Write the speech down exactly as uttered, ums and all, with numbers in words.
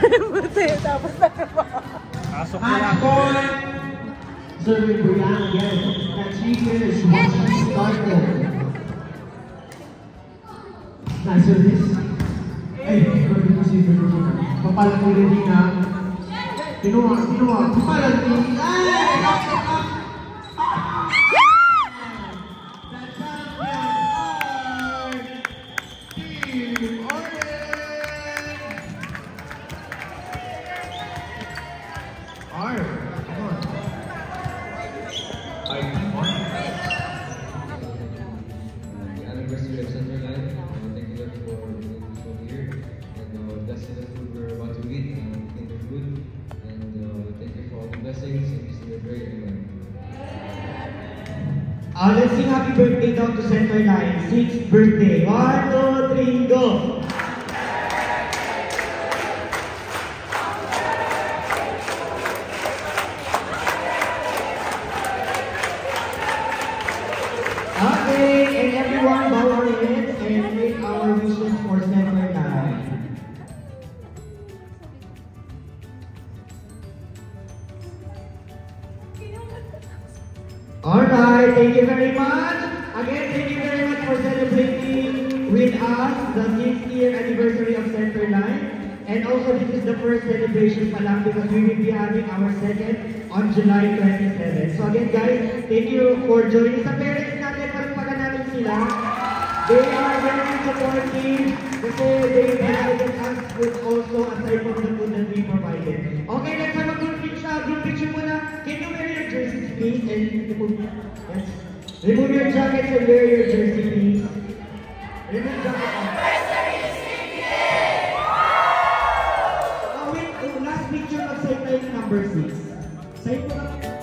Buti, tapos na ba? Pasok na lang. Serving Brianna again. That she finished once she started. Nice service. Ay, sorry po si Brianna. Papalang ko rin na. Kinuha, kinuha. Papalang ko. Ay! Uh, let's sing happy birthday down to center line. Sixth birthday. One, two, three, go! Okay, and everyone bow our heads and make our wishes for center line. Alright, thank you very much. Again, thank you very much for celebrating with us the sixth year anniversary of Centerline. And also, this is the first celebration pa lang because we will be having our second on July twenty-seventh. So again, guys, thank you for joining. Sa parents natin, palagpagan natin sila. They are very supportive kasi they provided us with also aside from the food that we provided. Okay, let's have a group picture, group picture muna. Can you wear your jerseys, please? And remove, yes. Remove your jackets and wear your jersey, please. Remove jacket. Oh, wait, oh, last picture of side line number six. Side po lang.